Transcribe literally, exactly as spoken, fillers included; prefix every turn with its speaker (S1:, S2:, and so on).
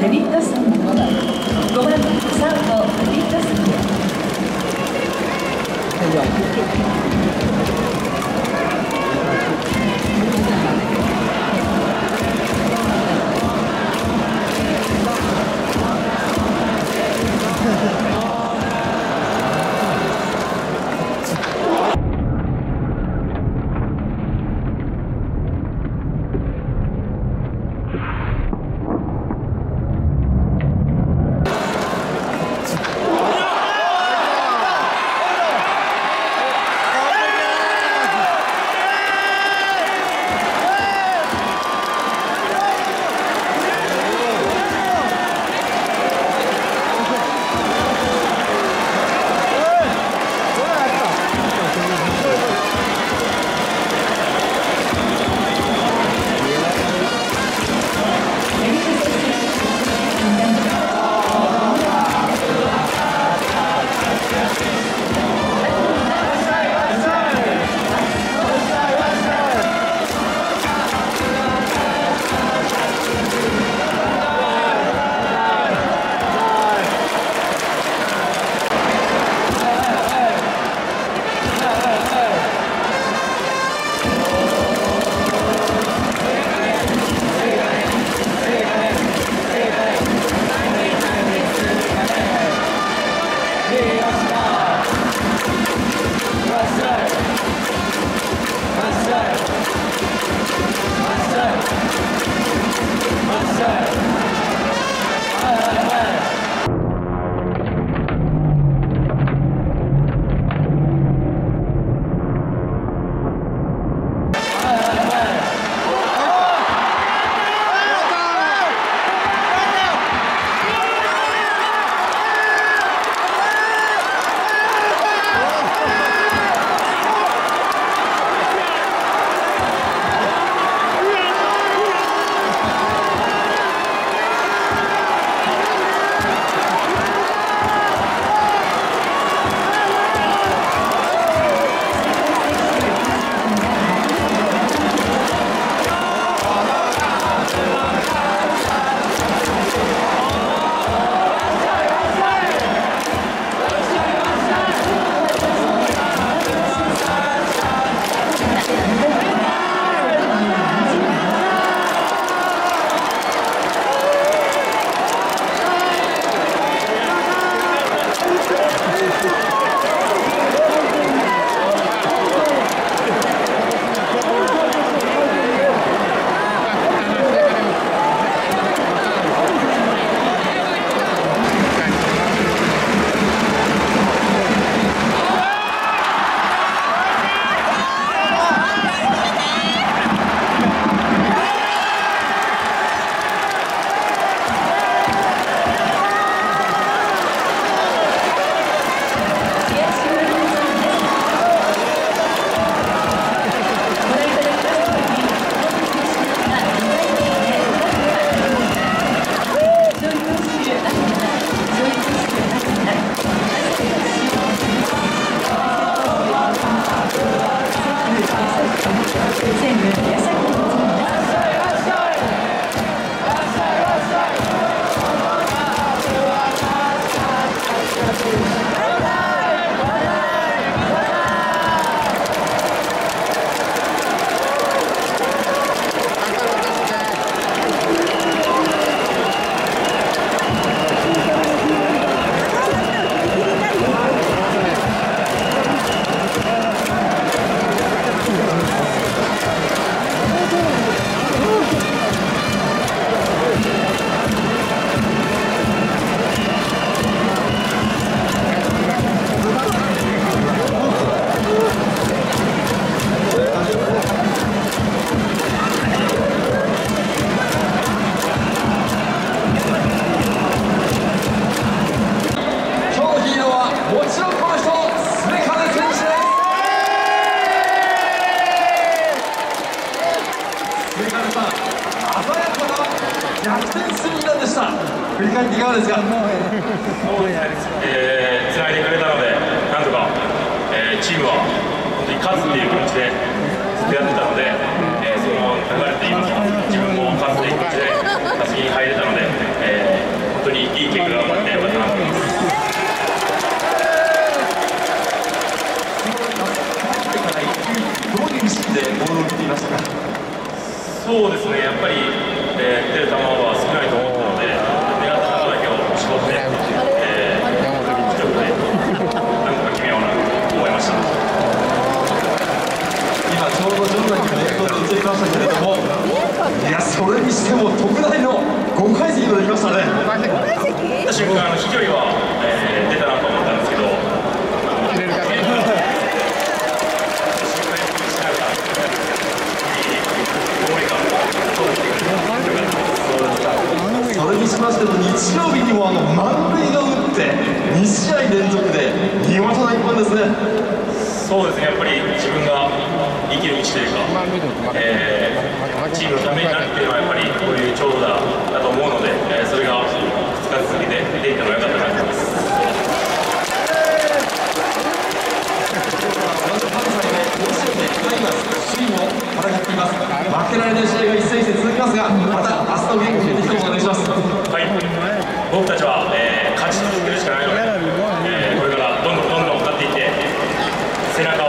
S1: デビッドソン、ごばんサードデビッドソン。
S2: 逆転スリーランでした。振り返っていかがですか。
S3: そうですね、えー、つないでくれたので、なんとか、えー、チームは本当に勝つっていう気持ちでずっとやってたので、えー、その流れで今自分も勝つっていう気持ちで打席に入れたので、えー
S2: ましたか？
S3: そうですね、やっぱり、えー、出る球は少ないと思ったので、狙った球だけを絞って、えー、一力でなんとか決めようなと思いました。
S2: 今ちょうど城崎の映像で映りましたけれども、いや、それにしても特大のごかい席まで来ましたね。
S3: 出た瞬間、飛距離は、えー、出たなと思ったんですけど、
S2: それにしましても日曜日にもあの満塁を打ってに試合連続で見事な一本ですね。
S3: そうですね、やっぱり自分が生きる道というか、えー、チームのためになるっていうのはやっぱりこういう長打だと思うので、えー、それがふつか続けて出ていったのが良かったなと思います。
S2: 負けられない試合が一戦一戦続きますが、また明日のゲームに一言お願いします。
S3: はい、僕たちは、えー、勝ち続けるしかないので、えー、これからどんどんどんどん勝っていって背中を